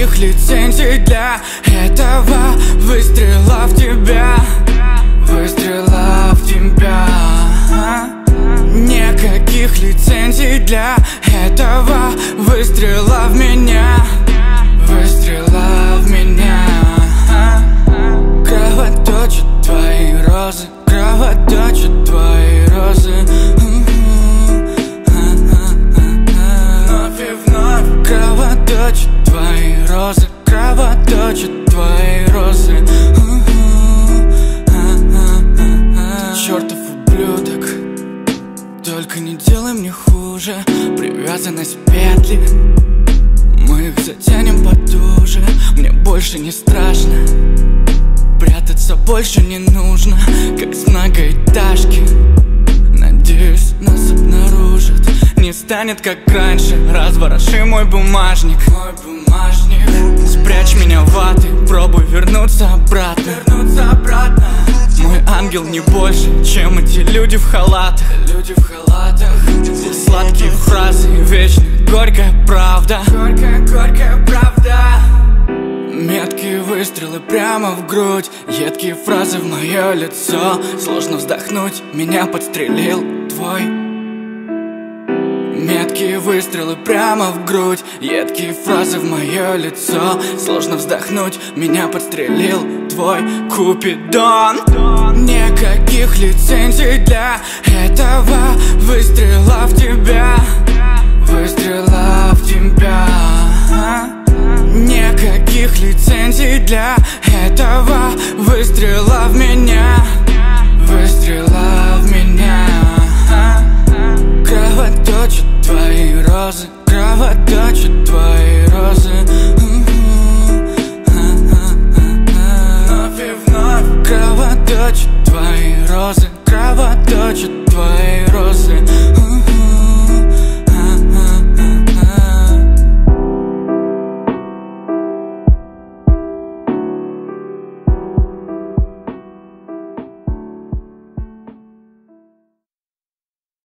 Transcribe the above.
Никаких лицензий для этого выстрела в тебя. Выстрела в тебя. Никаких лицензий для этого выстрела в меня. Выстрела в меня. Кровоточат твои розы, кровоточат твои розы. Вновь и вновь кровоточат твои розы, кровоточат твои розы. Ты чертов ублюдок, только не делай мне хуже. Привязанность петли, мы их затянем потуже. Мне больше не страшно, прятаться больше не нужно, как с многоэтажки. Надеюсь, нас обнаружат. Не станет как раньше, развороши мой бумажник. Спрячь меня в ваты, пробуй вернуться обратно. Мой ангел не больше, чем эти люди в халатах. Сладкие фразы, вечно горькая правда. Меткие выстрелы прямо в грудь, едкие фразы в мое лицо. Сложно вздохнуть, меня подстрелил твой. Меткие выстрелы прямо в грудь, едкие фразы в мое лицо. Сложно вздохнуть, меня подстрелил твой Купидон. Никаких лицензий для этого выстрела в тебя. Выстрела в тебя. Никаких лицензий для этого выстрела в меня.